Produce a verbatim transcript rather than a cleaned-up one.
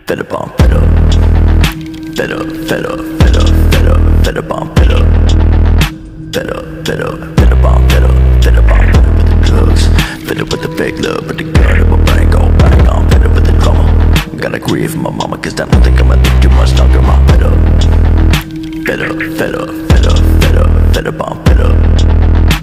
Fed up, I'm fed up. Fed up, fed up, fed up, fed up, fed up, I'm fed up. Fed up, fed up, fed up, I'm fed up. Fed up, I'm fed up with the drugs. Fed up with the fake love, with the gun in my brain go bang. I'm fed up with the drama. Gotta grieve for my mama, cause I don't think I'ma live too much longer. I'm fed up. Fed up, fed up, fed up, fed up, fed up, I'm fed up.